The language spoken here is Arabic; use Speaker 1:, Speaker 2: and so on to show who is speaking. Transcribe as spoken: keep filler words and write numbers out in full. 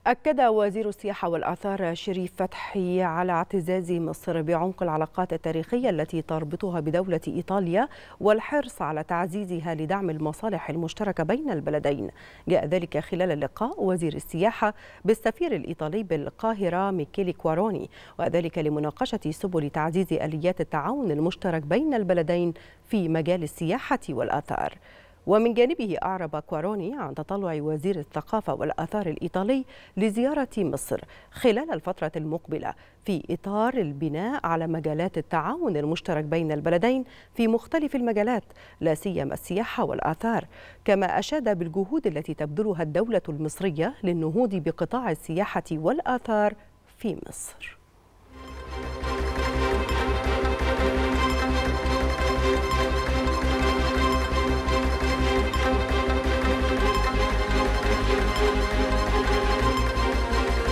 Speaker 1: أكد وزير السياحة والآثار شريف فتحي على اعتزاز مصر بعمق العلاقات التاريخية التي تربطها بدولة إيطاليا والحرص على تعزيزها لدعم المصالح المشتركة بين البلدين. جاء ذلك خلال لقاء وزير السياحة بالسفير الإيطالي بالقاهرة ميكيلي كواروني، وذلك لمناقشة سبل تعزيز آليات التعاون المشترك بين البلدين في مجال السياحة والآثار. ومن جانبه أعرب كواروني عن تطلع وزير الثقافة والآثار الإيطالي لزيارة مصر خلال الفترة المقبلة في إطار البناء على مجالات التعاون المشترك بين البلدين في مختلف المجالات لا سيما السياحة والآثار، كما أشاد بالجهود التي تبذلها الدولة المصرية للنهوض بقطاع السياحة والآثار في مصر.